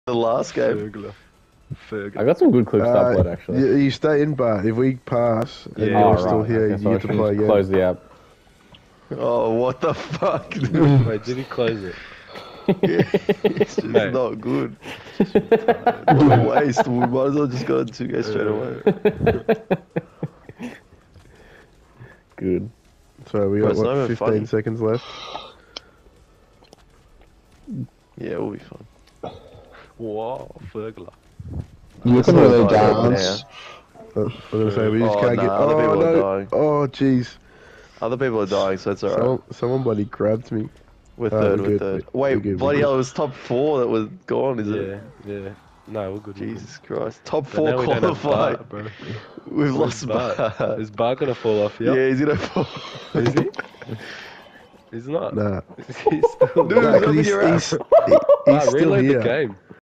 the last game. Fergler. I got some good clips up that actually. You stay in, but if we pass and Yeah. you're Oh, still right. here, Okay, you so I get to should play just again. close the app. Oh, what the fuck? Wait, did he close it? It's just Mate. not good. What a waste. We might as well just go to 2K straight away. Good. So we Bro, got it's not what, even 15 funny. seconds left. Yeah, we'll be fine. Wow, Fergler. Looking not really dying down. I'm gonna say we just Oh, can't nah, get. other Oh people are no! dying. Oh jeez! Other people are dying, so it's alright. Someone bloody grabbed me. We're Oh, third, we're we're good, third. we're Wait, good, we're bloody good. hell, it was top 4 that was gone, is it? Yeah. No, we're good. Jesus Christ. Top But 4 now we don't have qualified. Bart, bro. We've Where's lost Bart. Is Bart gonna fall off? Yeah, he's gonna fall. Is he? He's not. Nah. He's still Dude, Nah, 'cause open your app. he's Nah, still reload here. the game.